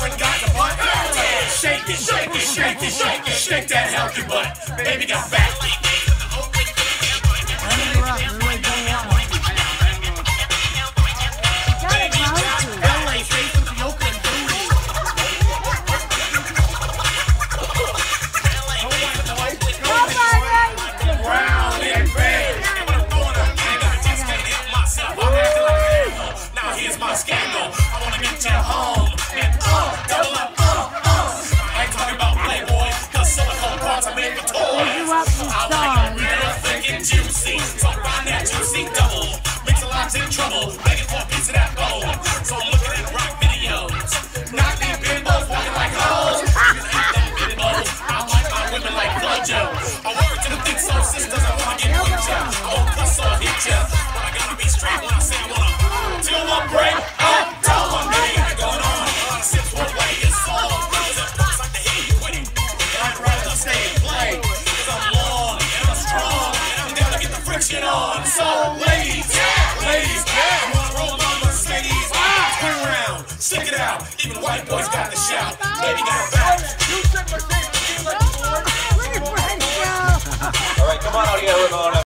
girlfriend got the butt. Shake it, shake it, shake it, shake it, shake that healthy butt. Baby got back. My scandal. I wanna get you home and double up, I ain't talking about Playboy, cause silicone parts are made for toys. I wanna get real thick and juicy, so find that juicy double. Mix a lot's in trouble, begging for a piece of that bowl. So I'm looking at rock videos, not these bimbos walking like hoes. Even hate them bimbos, I like my women like Flojo. I work to the thick soul sisters, I wanna get with ya. I won't cuss or hit ya, but I gotta be straight when I say I wanna. Till I break up, tell them they ain't going on. A lot of sips one way, it's all brothers and folks like to hear you quitting. I'd rather stay and play, cause I'm long and I'm strong, and I'm down to get the friction on. So ladies, ladies, I wanna roll my Mercedes. Turn around, stick it out, even white boys got the shout. Baby got back. All right, come on out here.